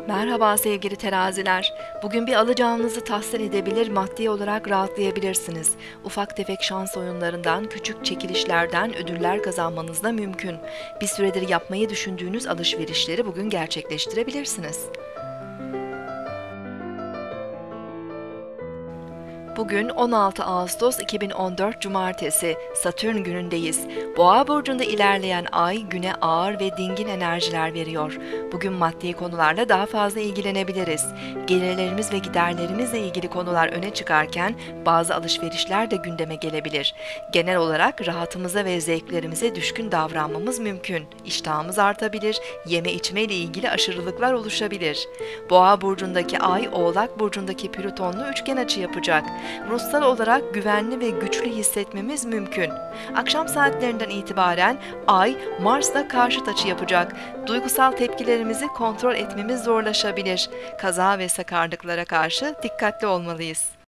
Merhaba sevgili teraziler. Bugün bir alacağınızı tahsil edebilir, maddi olarak rahatlayabilirsiniz. Ufak tefek şans oyunlarından, küçük çekilişlerden ödüller kazanmanız da mümkün. Bir süredir yapmayı düşündüğünüz alışverişleri bugün gerçekleştirebilirsiniz. Bugün 16 Ağustos 2014 Cumartesi, Satürn günündeyiz. Boğa burcunda ilerleyen ay güne ağır ve dingin enerjiler veriyor. Bugün maddi konularla daha fazla ilgilenebiliriz. Gelirlerimiz ve giderlerimizle ilgili konular öne çıkarken bazı alışverişler de gündeme gelebilir. Genel olarak rahatımıza ve zevklerimize düşkün davranmamız mümkün. İştahımız artabilir, yeme içme ile ilgili aşırılıklar oluşabilir. Boğa burcundaki ay Oğlak burcundaki Plüton'la üçgen açı yapacak. Ruhsal olarak güvenli ve güçlü hissetmemiz mümkün. Akşam saatlerinden itibaren Ay, Mars'la karşıt açı yapacak. Duygusal tepkilerimizi kontrol etmemiz zorlaşabilir. Kaza ve sakarlıklara karşı dikkatli olmalıyız.